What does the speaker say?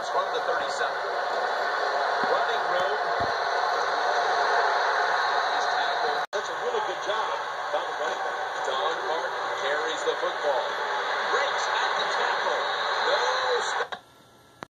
yards from the 37. Running room. He's tackled. That's a really good job by the running back. Don Martin carries the football.